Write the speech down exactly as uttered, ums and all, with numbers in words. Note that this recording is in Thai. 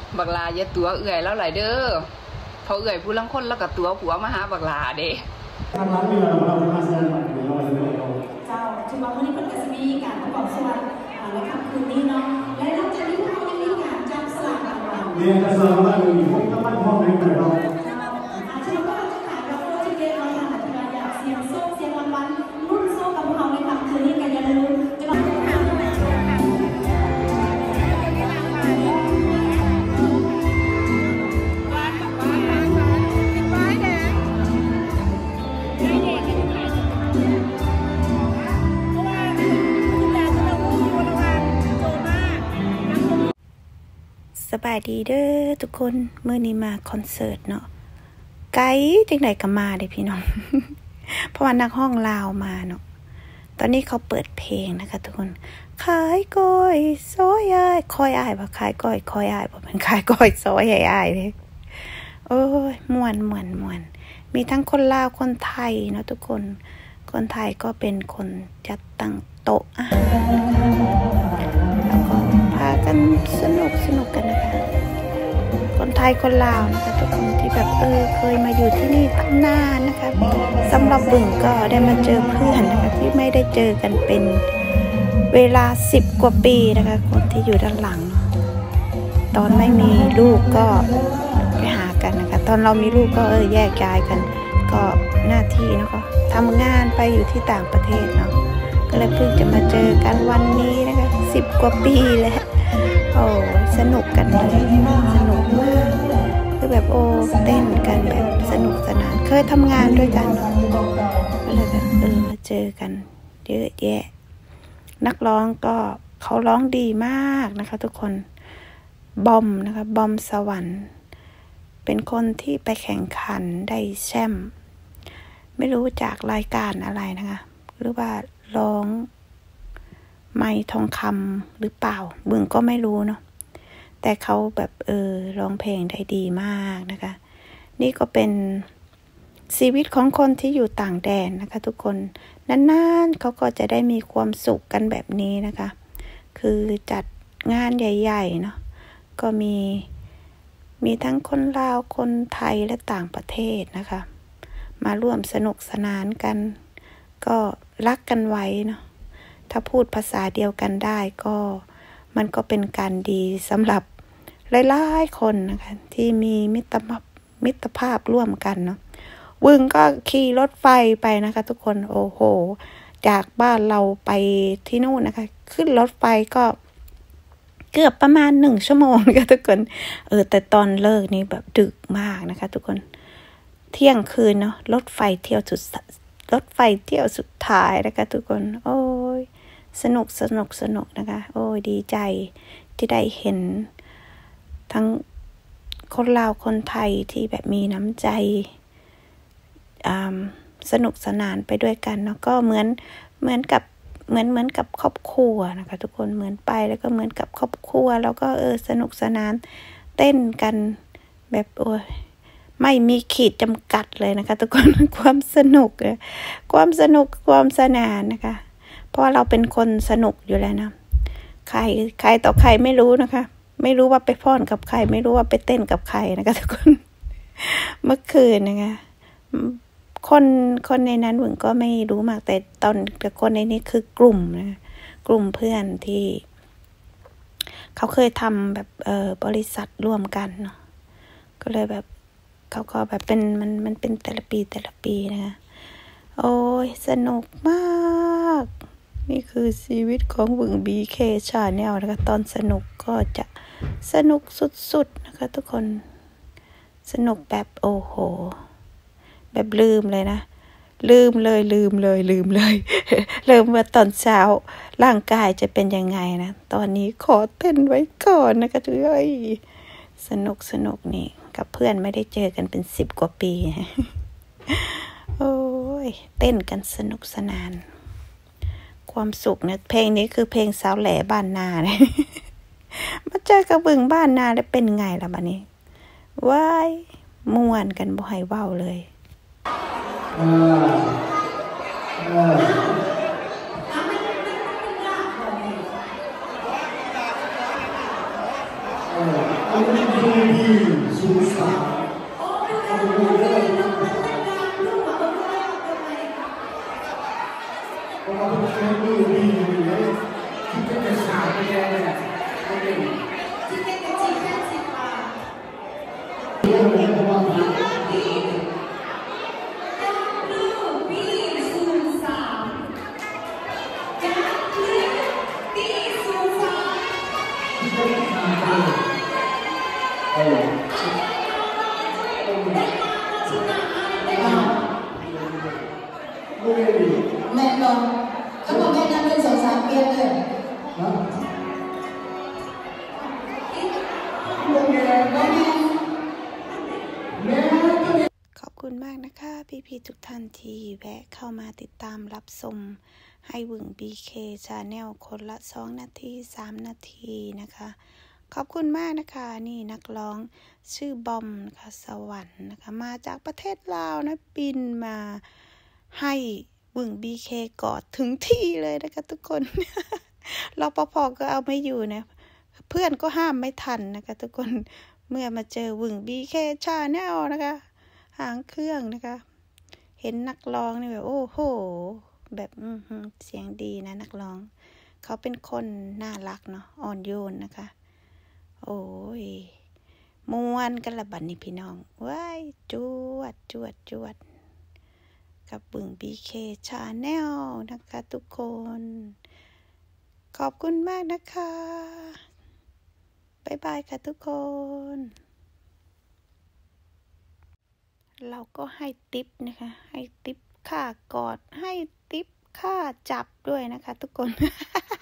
บักลาอย่าตัวเอื่อยแล้วไหลเด้อเขาเอื่อยผู้ลังคนแล้วกับตัวผัวมาหาบักลาเด้ทางร้านมีอะไรบ้างที่มาแสดงความคิดเห็นเราเลยเจ้าถือว่าวันนี้เป็นการมีการประกอบสวัสดิ์และค่ำคืนนี้เนาะและหลังจากนี้เรายังมีการจับสลากรางวัลเรียนจะสลากว่ามีพวกน้ำมันห้องนี้เลยเราอาชีพก็เราจะขายเราโปรเจกต์เราทำแบบที่เราอยากเสี่ยงโซ่เสี่ยงรางวัลรุ่นโซ่กับพวกเราในค่ำคืนนี้กันอย่าลืมจะมาดูข่าวด้วยสบายดีเด้อทุกคนเมื่อนี้มาคอนเสิร์ตเนาะไกด์จังไหนก็มาเด้พี่น้อง เพราะว่านักห้องลาวมาเนาะตอนนี้เขาเปิดเพลงนะคะทุกคนขายก้อยซอยอ้ายคอยอ้ายบ่ขายก้อยคอยอ้ายบ่เป็นขายก้อยซอยอ้ายเลยโอ้ยม่วนม่วนม่วนมีทั้งคนลาวคนไทยเนาะทุกคนคนไทยก็เป็นคนจัดตั้งโต๊ะอาหารแล้วก็พากันสนุกสนุกกันนะคะคนไทยคนลาวนะคะทุกคนที่แบบเออเคยมาอยู่ที่นี่ตั้งนานนะคะสำหรับบึ่งก็ได้มาเจอเพื่อนนะคะที่ไม่ได้เจอกันเป็นเวลาสิบกว่าปีนะคะคนที่อยู่ด้านหลังตอนไม่มีลูกก็ไปหากันนะคะตอนเรามีลูกก็เออแยกย้ายกันก็หน้าที่เนาะก็ทำงานไปอยู่ที่ต่างประเทศเนาะก็เลยเพิ่งจะมาเจอกันวันนี้นะคะสิบกว่าปีแล้วโอ้สนุกกันเลยสนุกมากคือแบบโอ้เต้นกันแบบสนุกสนานเคยทำงานด้วยกันเนาะก็เลยแบบเออมาเจอกันเยอะแยะนักร้องก็เขาร้องดีมากนะคะทุกคนบอมนะคะบอมสวรรค์เป็นคนที่ไปแข่งขันได้แชมป์ไม่รู้จากรายการอะไรนะคะหรือว่าร้องไมค์ทองคำหรือเปล่าบึงก็ไม่รู้เนาะแต่เขาแบบเออร้องเพลงได้ดีมากนะคะนี่ก็เป็นชีวิตของคนที่อยู่ต่างแดนนะคะทุกคนนานๆเขาก็จะได้มีความสุขกันแบบนี้นะคะคือจัดงานใหญ่ๆเนาะก็มีมีทั้งคนลาวคนไทยและต่างประเทศนะคะมาร่วมสนุกสนานกันก็รักกันไว้เนาะถ้าพูดภาษาเดียวกันได้ก็มันก็เป็นการดีสำหรับหลายๆคนนะคะที่มีมิตรภาพมิตรภาพร่วมกันเนาะวึงก็ขี่รถไฟไปนะคะทุกคนโอ้โหจากบ้านเราไปที่นู่นนะคะขึ้นรถไฟก็เกือบประมาณหนึ่งชั่วโมงนะคะทุกคนเออแต่ตอนเลิกนี่แบบดึกมากนะคะทุกคนเที่ยงคืนเนาะรถไฟเที่ยวสุดรถไฟเที่ยวสุดท้ายนะคะทุกคนโอ้ยสนุกสนุกสนุกนะคะโอ้ยดีใจที่ได้เห็นทั้งคนลาวคนไทยที่แบบมีน้ำใจสนุกสนานไปด้วยกันเนาะก็เหมือนเหมือนกับเหมือนเหมือนกับครอบครัวนะคะทุกคนเหมือนไปแล้วก็เหมือนกับครอบครัวแล้วก็เออสนุกสนานเต้นกันแบบโอ้ยไม่มีขีดจำกัดเลยนะคะทุกคนความสนุกความสนุกความสนานนะคะเพราะเราเป็นคนสนุกอยู่แล้วนะใครใครต่อใครไม่รู้นะคะไม่รู้ว่าไปฟ้อนกับใครไม่รู้ว่าไปเต้นกับใครนะคะทุกคนเมื่อคืนนะคะคนคนในนั้นหึงก็ไม่รู้มากแต่ตอนแต่คนในนี้คือกลุ่มนะกลุ่มเพื่อนที่เขาเคยทำแบบเออบริษัทร่วมกันเนาะก็เลยแบบเขาก็แบบเป็นมันมันเป็นแต่ละปีแต่ละปีนะคะโอ้ยสนุกมากนี่คือชีวิตของบึง บี เค Channel นะคะตอนสนุกก็จะสนุกสุดๆนะคะทุกคนสนุกแบบโอ้โหแบบลืมเลยนะลืมเลยลืมเลยลืมเลยเริ่มว่าตอนเช้าร่างกายจะเป็นยังไงนะตอนนี้ขอเต้นไว้ก่อนนะคะทุกท่านสนุกสนุกนี่กับเพื่อนไม่ได้เจอกันเป็นสิบกว่าปีโอ้ยเต้นกันสนุกสนานความสุขเนี่ยเพลงนี้คือเพลงสาวแหล่บ้านนาเลยมาเจอกับบึงบ้านนาแล้วเป็นไงล่ะบัดนี้ว้ายม่วนกันบ่ให้เว้าเลยอ่าอ่าเออเป็นเบบีศูนย์สามโอ้ยค่ะโอเคน้องพัฒนาการลูกของเราเป็นไงเพราะว่าเป็นเบบีอยู่เลยที่เป็นจะสาวไปแล้วเนี่ยก็เป็นที่เป็นกระจีแค่สิบบาทเรื่องอะไรเพราะว่ายูนาบีดับเบิลบีศูนย์สามดับเบิลบีศูนย์สามที่เป็นทางไปเออได้มาที่ไหนได้มาเบบีแม่ลองเขาบอกแม่นั่งเป็นสองสามเปียเลยนะโรงเรียนแม่แม่ก็ขอบคุณมากนะคะพี่ๆทุกท่านที่แวะเข้ามาติดตามรับชมให้วึง บี เค Channel คนละสองนาทีสามนาทีนะคะขอบคุณมากนะคะนี่นักร้องชื่อบอมนะคะสวรรค์นะคะมาจากประเทศลาวนะบินมาให้วึง บี เค กอดถึงที่เลยนะคะทุกคน รปภก็เอาไม่อยู่นะเพื่อนก็ห้ามไม่ทันนะคะทุกคนเมื่อมาเจอวึง บี เค Channel นะคะหางเครื่องนะคะเห็นนักร้องนี่แบบโอ้โหแบบอือเสียงดีนะนักร้องเขาเป็นคนน่ารักเนาะอ่อนโยนนะคะโอ้ยม่วนกันละบัดนี้พี่น้องว้ายจวดจวดจวดกับวึง บี เค Channel นะคะทุกคนขอบคุณมากนะคะบ๊ายบายค่ะทุกคนเราก็ให้ติ๊บนะคะให้ติ๊บค่ากอดให้ติ๊บค่าจับด้วยนะคะทุกคน